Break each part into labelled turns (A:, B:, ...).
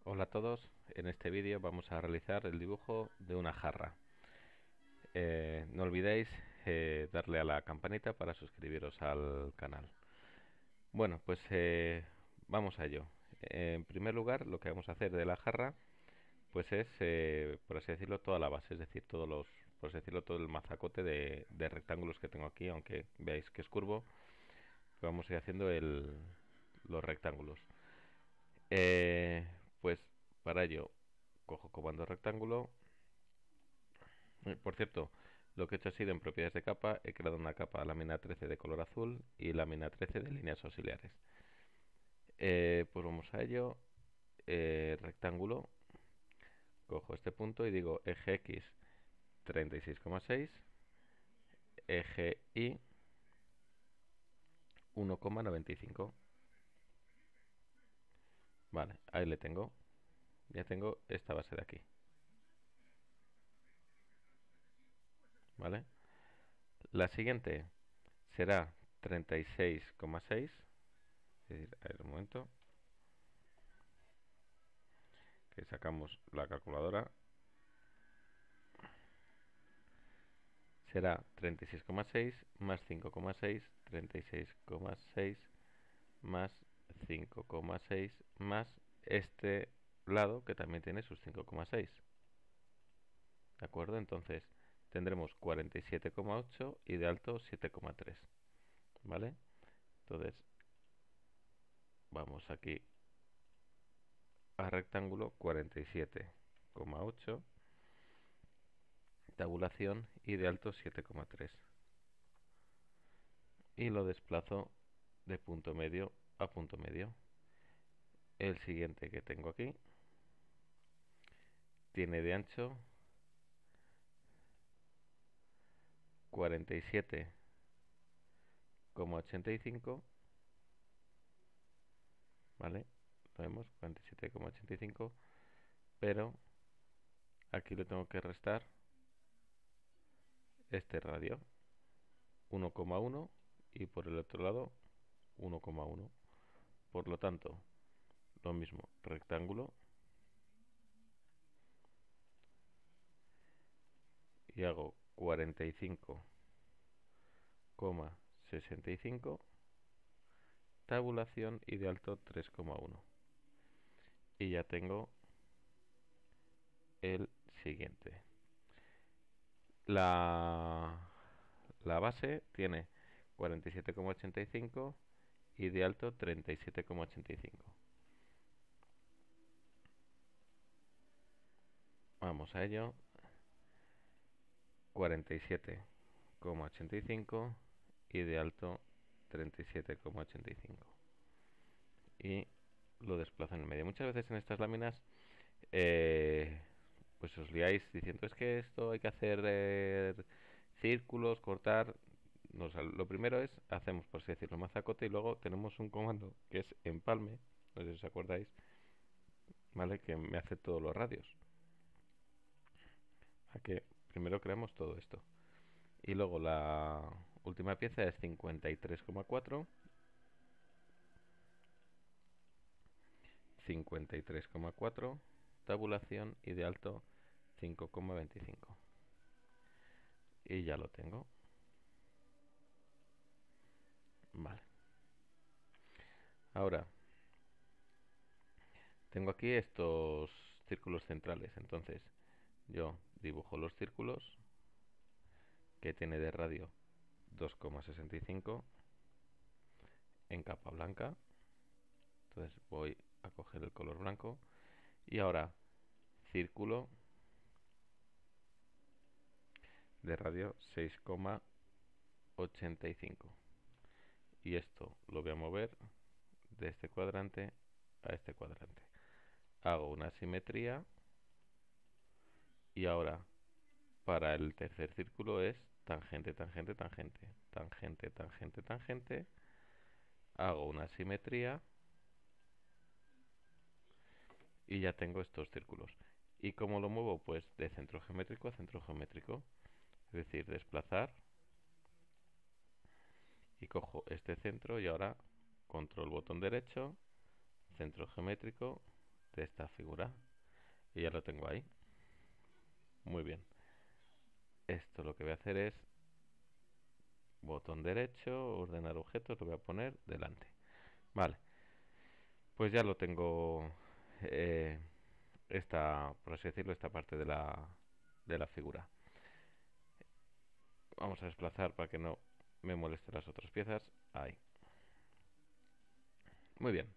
A: Hola a todos, en este vídeo vamos a realizar el dibujo de una jarra. No olvidéis darle a la campanita para suscribiros al canal. Bueno, pues vamos a ello. En primer lugar, lo que vamos a hacer de la jarra pues es, por así decirlo, toda la base, es decir, por así decirlo, todo el mazacote de rectángulos que tengo aquí, aunque veáis que es curvo, vamos a ir haciendo los rectángulos. Pues para ello cojo comando rectángulo. Por cierto, lo que he hecho ha sido en propiedades de capa, he creado una capa lámina 13 de color azul y lámina 13 de líneas auxiliares. Pues vamos a ello. Rectángulo, cojo este punto y digo eje X 36,6, eje Y 1,95. Vale, ahí le tengo. Ya tengo esta base de aquí. Vale. La siguiente será 36,6. Es decir, a ver un momento. Que sacamos la calculadora. Será 36,6 más 5,6, 36,6 más 5,6 más este lado que también tiene sus 5,6. ¿De acuerdo? Entonces tendremos 47,8 y de alto 7,3. ¿Vale? Entonces vamos aquí a rectángulo 47,8, tabulación y de alto 7,3. Y lo desplazo de punto medio a punto medio. El siguiente que tengo aquí tiene de ancho 47,85, ¿vale? Lo vemos, 47,85, pero aquí le tengo que restar este radio, 1,1, y por el otro lado 1,1. Por lo tanto, lo mismo, rectángulo, y hago 45,65, tabulación y de alto 3,1. Y ya tengo el siguiente. La base tiene 47,85 y de alto 37,85. Vamos a ello. 47,85 y de alto 37,85. Y lo desplazo en el medio. Muchas veces en estas láminas pues os liáis diciendo es que esto hay que hacer círculos, cortar. Lo primero es, hacemos por así decirlo mazacote, y luego tenemos un comando que es empalme, no sé si os acordáis, ¿vale? Que me hace todos los radios. A que primero creamos todo esto. Y luego la última pieza es 53,4, 53,4, tabulación y de alto 5,25. Y ya lo tengo. Vale. Ahora, tengo aquí estos círculos centrales. Entonces, yo dibujo los círculos que tiene de radio 2,65 en capa blanca. Entonces voy a coger el color blanco. Y ahora, círculo de radio 6,85. Y esto lo voy a mover de este cuadrante a este cuadrante. Hago una simetría. Y ahora, para el tercer círculo es tangente, tangente, tangente, tangente, tangente, tangente. Hago una simetría y ya tengo estos círculos. ¿Y cómo lo muevo? Pues de centro geométrico a centro geométrico. Es decir, desplazar, y cojo este centro y ahora control botón derecho, centro geométrico, de esta figura y ya lo tengo ahí. Muy bien. Esto lo que voy a hacer es botón derecho, ordenar objetos, lo voy a poner delante. Vale, pues ya lo tengo, por así decirlo, esta parte de la figura. Vamos a desplazar para que no me moleste las otras piezas. Ahí. Muy bien.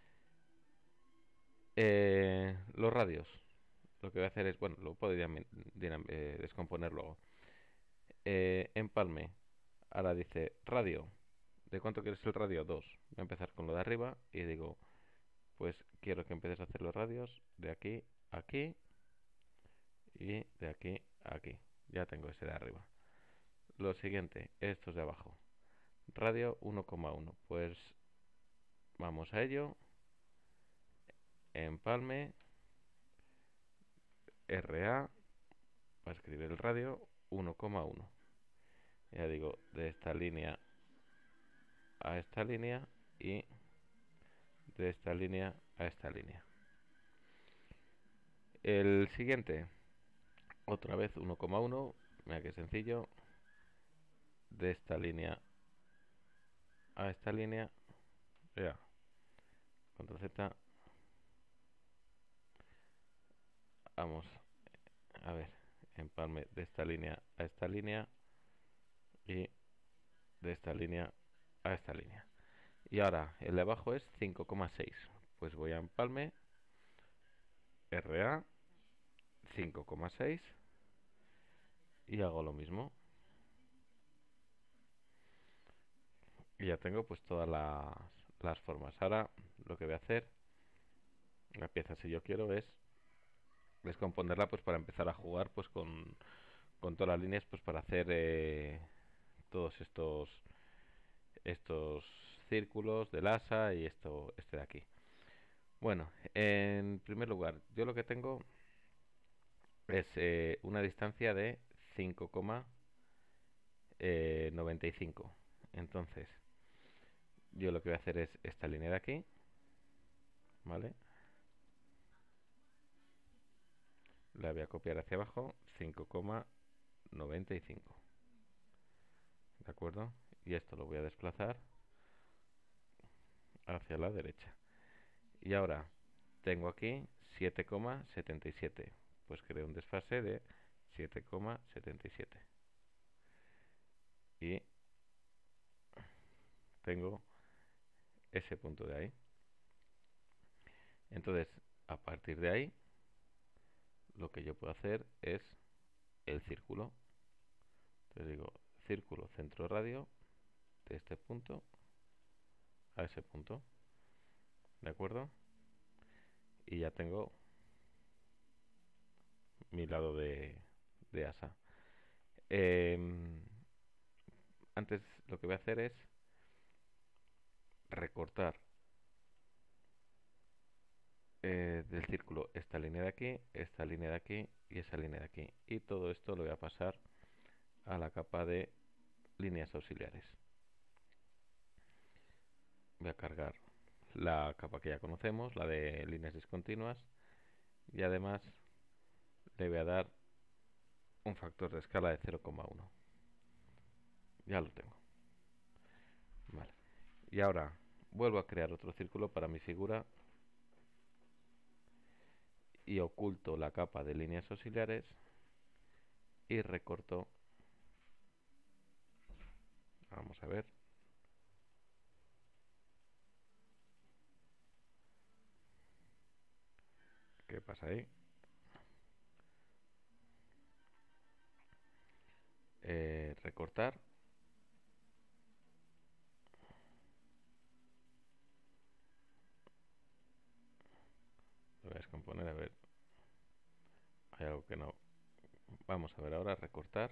A: Los radios. Lo que voy a hacer es, bueno, lo puedo descomponer luego. Empalme. Ahora dice radio. ¿De cuánto quieres el radio? 2. Voy a empezar con lo de arriba y digo, pues quiero que empieces a hacer los radios de aquí a aquí y de aquí a aquí. Ya tengo ese de arriba. Lo siguiente, estos de abajo. Radio 1,1. Pues vamos a ello. Empalme. RA. Para escribir el radio 1,1. Ya digo, de esta línea a esta línea y de esta línea a esta línea. El siguiente, otra vez 1,1. Mira qué sencillo. De esta línea a esta línea. Ya. Control Z. Vamos a ver. Empalme de esta línea a esta línea y de esta línea a esta línea. Y ahora el de abajo es 5,6. Pues voy a empalme RA 5,6 y hago lo mismo. Y ya tengo pues todas las formas. Ahora lo que voy a hacer, la pieza si yo quiero es descomponerla pues para empezar a jugar pues con todas las líneas pues para hacer todos estos círculos del asa y este de aquí. Bueno, en primer lugar, yo lo que tengo es una distancia de 5,95. Entonces, yo lo que voy a hacer es esta línea de aquí, ¿vale? La voy a copiar hacia abajo, 5,95. ¿De acuerdo? Y esto lo voy a desplazar hacia la derecha. Y ahora tengo aquí 7,77. Pues creo un desfase de 7,77. Y tengo ese punto de ahí. Entonces, a partir de ahí, lo que yo puedo hacer es el círculo. Entonces digo, círculo centro radio de este punto a ese punto. ¿De acuerdo? Y ya tengo mi lado de asa. Antes lo que voy a hacer es recortar del círculo esta línea de aquí, esta línea de aquí y esa línea de aquí. Y todo esto lo voy a pasar a la capa de líneas auxiliares. Voy a cargar la capa que ya conocemos, la de líneas discontinuas, y además le voy a dar un factor de escala de 0,1. Ya lo tengo. Vale. Y ahora vuelvo a crear otro círculo para mi figura y oculto la capa de líneas auxiliares y recorto. Vamos a ver. ¿Qué pasa ahí? Recortar. Lo voy a descomponer, a ver. Hay algo que no. Vamos a ver ahora, recortar.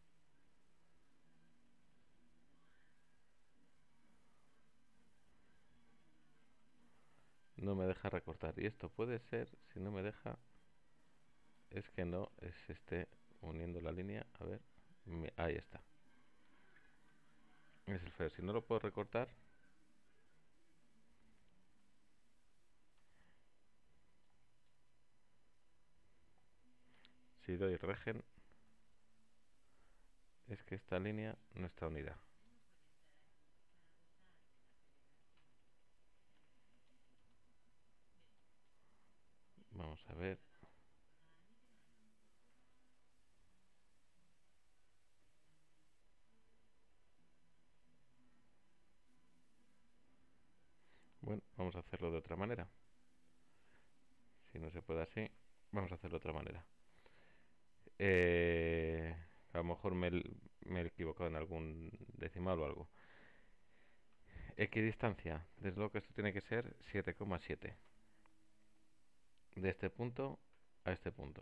A: No me deja recortar. Y esto puede ser, si no me deja, es que no se esté uniendo la línea. A ver, ahí está. Es el feo. Si no lo puedo recortar, Si doy regen, es que esta línea no está unida. Vamos a ver. Bueno, vamos a hacerlo de otra manera. Si no se puede así, vamos a hacerlo de otra manera. A lo mejor me he equivocado en algún decimal o algo. Equidistancia, desde luego que esto tiene que ser 7,7 de este punto a este punto.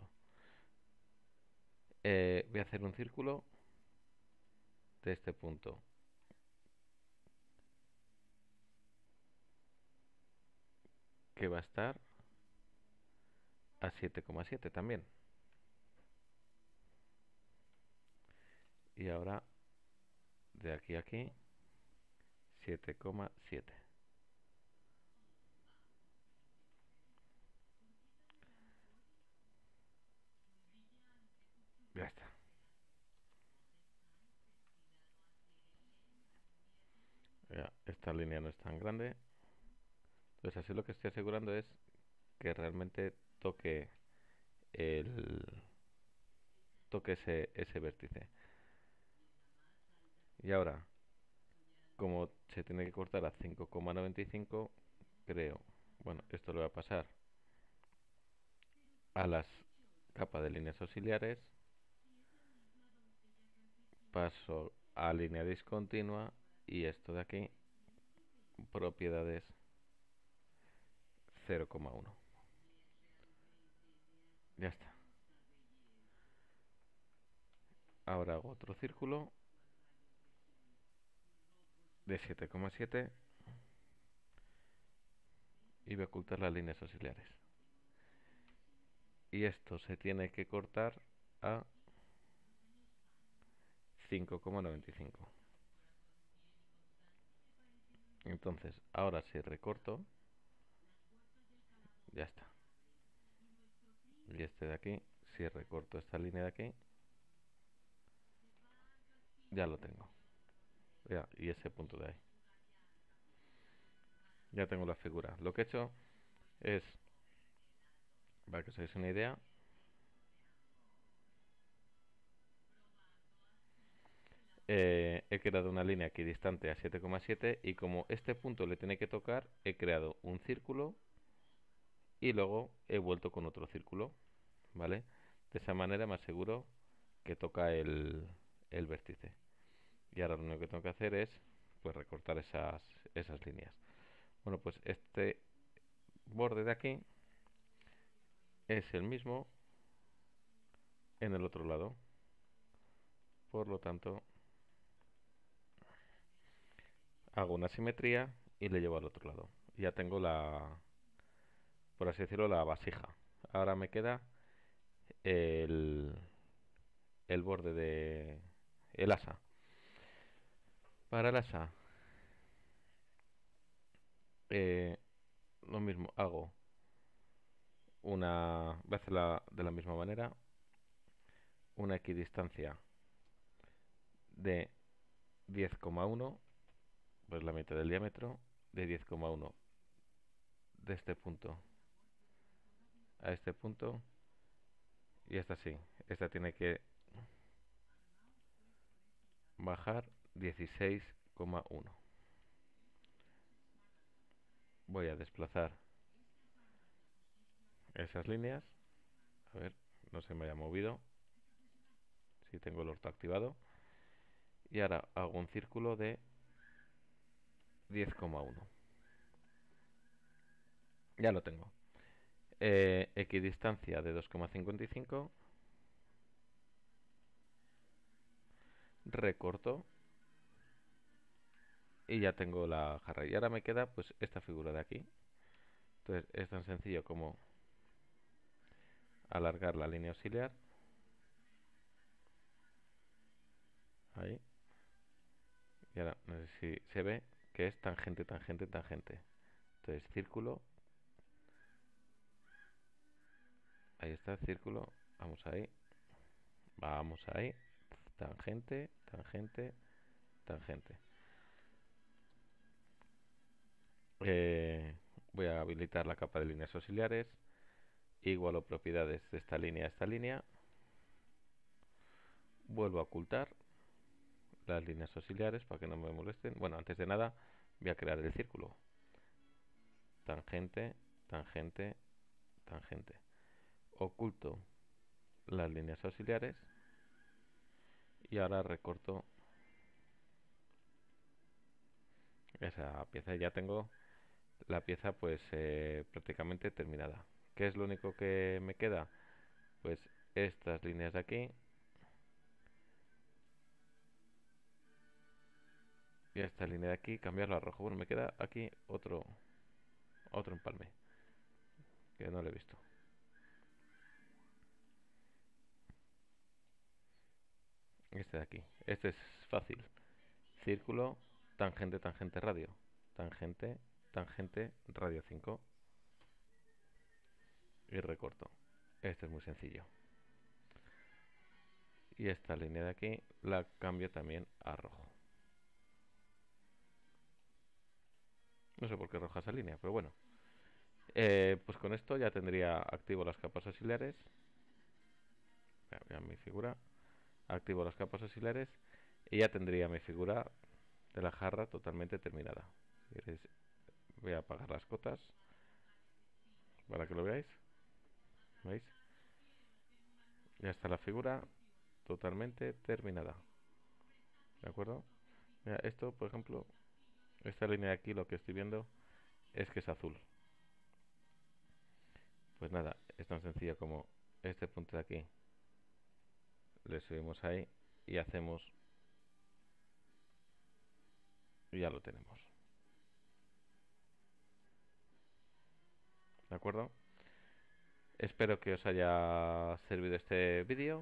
A: Voy a hacer un círculo de este punto que va a estar a 7,7 también. Y ahora de aquí a aquí 7,7. Ya está. Ya, esta línea no es tan grande. Entonces así lo que estoy asegurando es que realmente toque el toque ese vértice. Y ahora, como se tiene que cortar a 5,95, creo, bueno, esto lo voy a pasar a las capas de líneas auxiliares, paso a línea discontinua y esto de aquí, propiedades 0,1. Ya está. Ahora hago otro círculo de 7,7 y voy a ocultar las líneas auxiliares. Y esto se tiene que cortar a 5,95. Entonces, ahora si recorto, ya está. Y este de aquí, si recorto esta línea de aquí, ya lo tengo. Ya, y ese punto de ahí. Ya tengo la figura. Lo que he hecho es, para que os hagáis una idea, he creado una línea equidistante a 7,7 y como este punto le tiene que tocar, he creado un círculo y luego he vuelto con otro círculo, ¿vale? De esa manera me aseguro que toca el vértice. Y ahora lo único que tengo que hacer es pues recortar esas líneas. Bueno, pues este borde de aquí es el mismo en el otro lado. Por lo tanto, hago una simetría y le llevo al otro lado. Ya tengo por así decirlo, la vasija. Ahora me queda el, el borde de el asa. Para el asa, eh, lo mismo, voy a hacerla de la misma manera, una equidistancia de 10,1, pues la mitad del diámetro, de 10,1 de este punto a este punto, y esta sí, esta tiene que bajar 16,1. Voy a desplazar esas líneas, a ver, no se me haya movido, si tengo el orto activado, y ahora hago un círculo de 10,1. Ya lo tengo. Equidistancia de 2,55, recorto y ya tengo la jarra. Y ahora me queda pues esta figura de aquí. Entonces es tan sencillo como alargar la línea auxiliar. Ahí. Y ahora no sé si se ve que es tangente, tangente, tangente. Entonces círculo. Ahí está el círculo. Vamos ahí. Vamos ahí. Tangente, tangente, tangente. Voy a habilitar la capa de líneas auxiliares. Igualo propiedades de esta línea a esta línea. Vuelvo a ocultar las líneas auxiliares para que no me molesten. Bueno, antes de nada voy a crear el círculo. Tangente, tangente, tangente. Oculto las líneas auxiliares y ahora recorto esa pieza. Ya tengo la pieza pues prácticamente terminada. ¿Qué es lo único que me queda? Pues estas líneas de aquí y esta línea de aquí, cambiarla a rojo. Bueno, me queda aquí otro empalme que no lo he visto. Este de aquí. Este es fácil. Círculo, tangente, tangente, radio. Tangente, tangente, radio 5. Y recorto. Este es muy sencillo. Y esta línea de aquí la cambio también a rojo. No sé por qué roja esa línea, pero bueno. Pues con esto ya tendría activo las capas auxiliares. Ya mi figura. Activo las capas auxiliares. Y ya tendría mi figura de la jarra totalmente terminada. Voy a apagar las cotas para que lo veáis. ¿Veis? Ya está la figura totalmente terminada. ¿De acuerdo? Mira, esto, por ejemplo, esta línea de aquí, lo que estoy viendo es que es azul. Pues nada, es tan sencillo como este punto de aquí. Le subimos ahí y hacemos... Y ya lo tenemos. ¿De acuerdo? Espero que os haya servido este vídeo.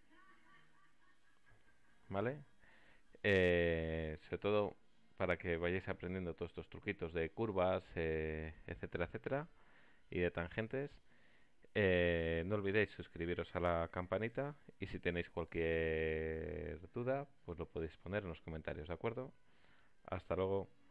A: ¿Vale? Sobre todo para que vayáis aprendiendo todos estos truquitos de curvas, etcétera, etcétera, y de tangentes. No olvidéis suscribiros a la campanita y si tenéis cualquier duda, pues lo podéis poner en los comentarios, ¿de acuerdo? Hasta luego.